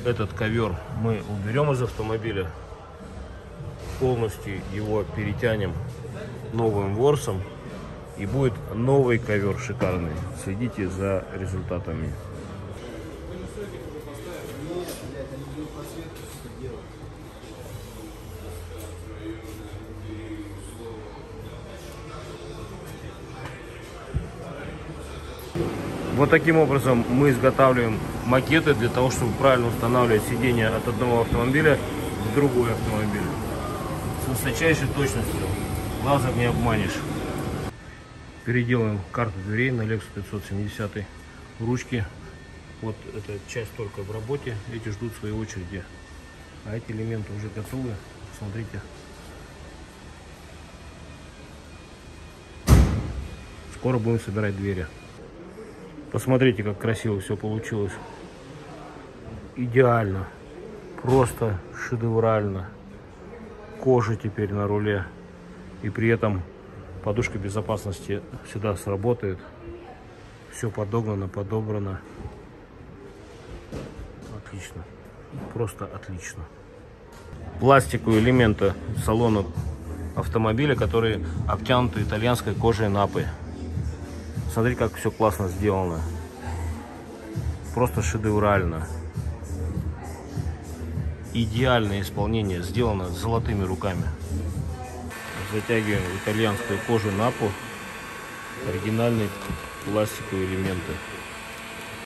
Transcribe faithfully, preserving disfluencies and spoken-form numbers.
этот ковер мы уберем из автомобиля, полностью его перетянем новым ворсом, и будет новый ковер шикарный. Следите за результатами. Вот таким образом мы изготавливаем макеты для того, чтобы правильно устанавливать сиденье от одного автомобиля в другой автомобиль. С высочайшей точностью. Лазер не обманешь. Переделаем карту дверей на Lexus пятьсот семьдесят. Ручки. Вот эта часть только в работе. Эти ждут своей очереди. А эти элементы уже готовы. Смотрите. Скоро будем собирать двери. Посмотрите, как красиво все получилось. Идеально. Просто шедеврально. Кожа теперь на руле. И при этом подушка безопасности всегда сработает. Все подогнано, подобрано. Отлично. Просто отлично. Пластиковые элементы салона автомобиля, которые обтянуты итальянской кожей Напы. Смотри, как все классно сделано. Просто шедеврально. Идеальное исполнение. Сделано золотыми руками. Затягиваем итальянскую кожу Напу. Оригинальные пластиковые элементы.